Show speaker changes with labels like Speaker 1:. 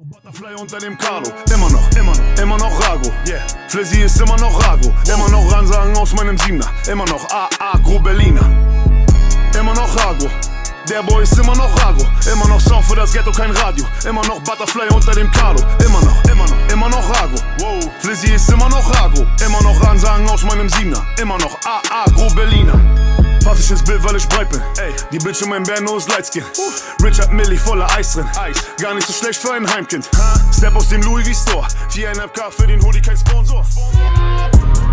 Speaker 1: Butterfly unter dem Carlo, immer noch Rago, yeah. Flizzy ist immer noch Rago, immer noch Ransagen aus meinem Siebener, immer noch Agro Berliner, immer noch Rago. Der Boy ist immer noch Rago, immer noch Sound für das Ghetto, kein Radio, immer noch Butterfly unter dem Carlo, immer noch Rago, wow. Flizzy ist immer noch Rago, immer noch Ransagen aus meinem Siebener, immer noch Agro Berliner. Pass ich ins Bild, weil ich breit bin. Ey, die Bitch in meinem Berno ist Lightskin. Richard Millie voller Eis drin. Gar nicht so schlecht für ein Heimkind. Step aus dem Louis V Store. 4,5K für den Hoodie, kein Sponsor.